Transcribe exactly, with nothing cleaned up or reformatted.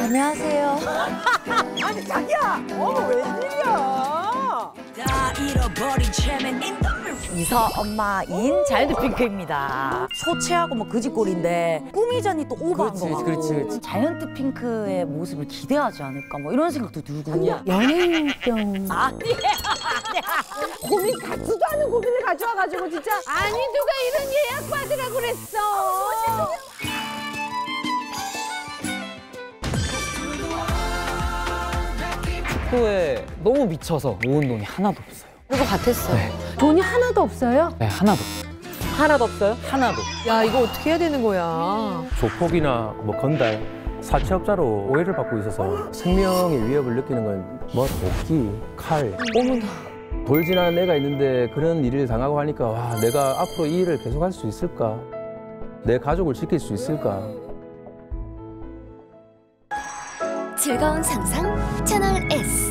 안녕하세요. 아니 자기야, 어머 웬일이야? 이서 엄마인 자이언트핑크입니다. 소체하고 뭐 그짓골인데 꾸미자니 또 오버한 거 같고. 그렇지, 그렇지. 자이언트핑크의 모습을 기대하지 않을까 뭐 이런 생각도 들고. 연예인병. 아니에요. 고민 같지도 않은 고민을 가져와가지고 진짜. 아니 누가 이런 예약 받으라고 그랬어. 축구에 너무 미쳐서 모은 돈이 하나도 없어요. 그거 같았어요. 네. 돈이 하나도 없어요? 네, 하나도. 하나도 없어요? 하나도. 야 이거 어떻게 해야 되는 거야? 조폭이나 뭐 건달, 사채업자로 오해를 받고 있어서 생명의 위협을 느끼는 건 뭐 도끼, 칼. 어머나. 돌 지난 애가 있는데 그런 일을 당하고 하니까 와, 내가 앞으로 이 일을 계속할 수 있을까? 내 가족을 지킬 수 있을까? 즐거운 상상 채널 S.